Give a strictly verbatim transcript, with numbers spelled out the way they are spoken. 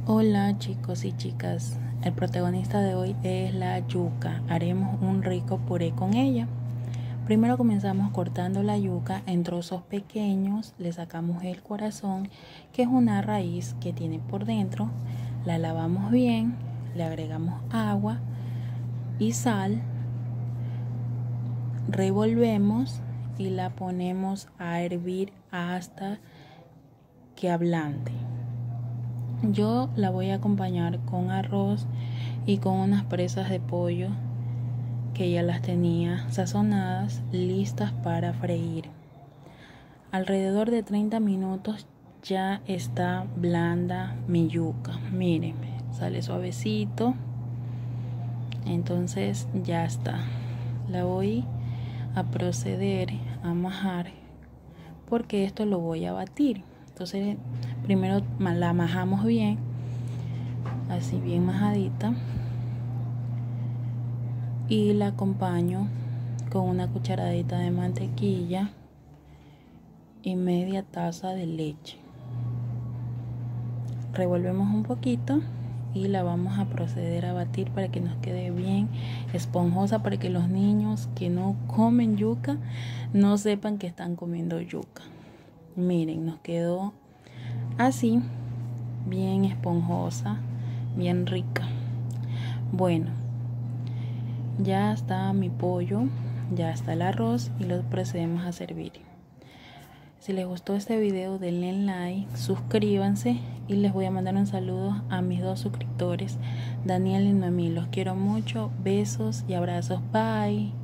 Hola chicos y chicas, el protagonista de hoy es la yuca. Haremos un rico puré con ella. Primero comenzamos cortando la yuca en trozos pequeños, le sacamos el corazón, que es una raíz que tiene por dentro, la lavamos bien, le agregamos agua y sal, revolvemos y la ponemos a hervir hasta que ablande. Yo la voy a acompañar con arroz y con unas presas de pollo que ya las tenía sazonadas, listas para freír. Alrededor de treinta minutos ya está blanda mi yuca. Miren, sale suavecito. Entonces ya está. La voy a proceder a majar porque esto lo voy a batir. Entonces primero la majamos bien, así bien majadita, y la acompaño con una cucharadita de mantequilla y media taza de leche. Revolvemos un poquito y la vamos a proceder a batir para que nos quede bien esponjosa, para que los niños que no comen yuca no sepan que están comiendo yuca. Miren, nos quedó así, bien esponjosa, bien rica. Bueno, ya está mi pollo, ya está el arroz y lo procedemos a servir. Si les gustó este video, denle like, suscríbanse y les voy a mandar un saludo a mis dos suscriptores, Daniel y Noemí. Los quiero mucho, besos y abrazos, bye.